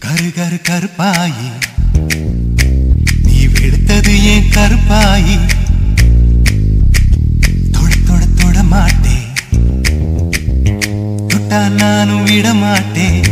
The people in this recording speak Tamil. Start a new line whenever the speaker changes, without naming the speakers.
கரு கரு கருப்பாயி நீ வெளுத்தது ஏன் கருப்பாயி தொட தொட தொட மாட்டேன் தொட்டா நானும் விட மாட்டேன்